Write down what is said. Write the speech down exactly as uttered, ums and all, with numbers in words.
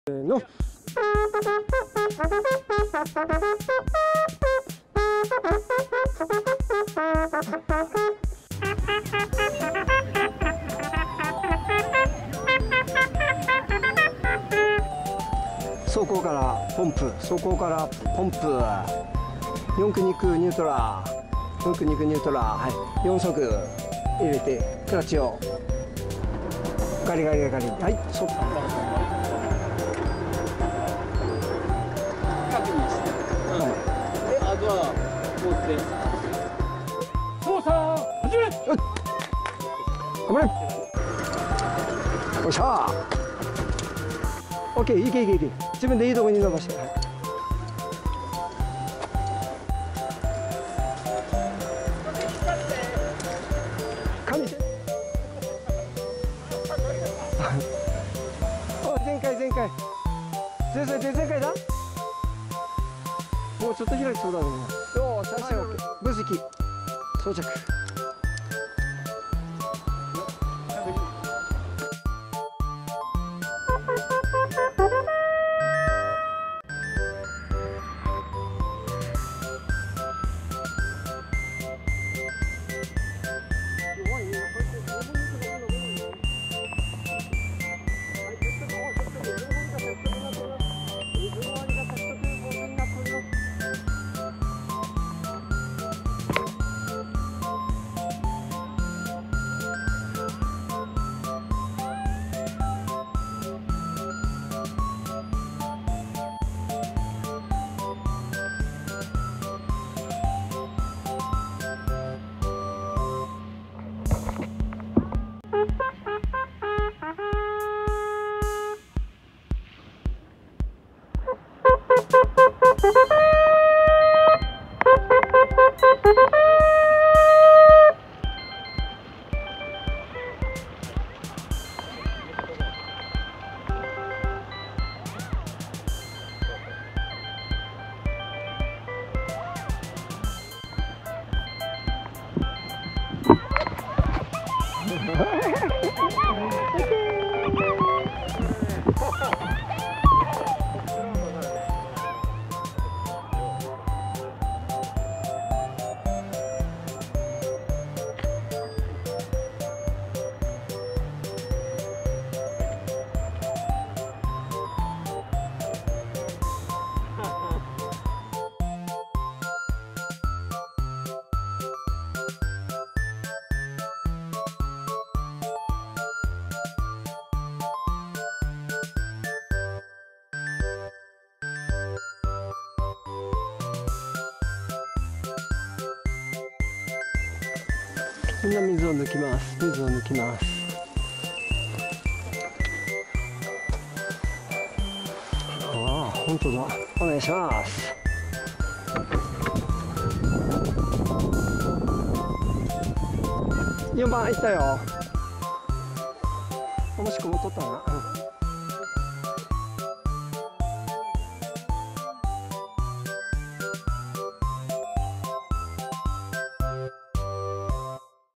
せーの。走行からポンプ、走行からポンプ、よん区に区ニュートラー、よん区に区ニュートラー、はい、よん速入れてクラッチをガリガリガリ、はい、そっか。確認して、はい、であとは持って操作始め。頑張れ。よっしゃー。オッケー、いけいけいけ。自分でいいとこに伸ばして。はい、神して。お、前回前回。前回前回だ。もうちょっと開きそうだね。よー、最初オッケー。分析装着。みんな水を抜きます。水を抜きます。ああ、本当だ。お願いします。よんばんいったよ。もしくも取ったな。うん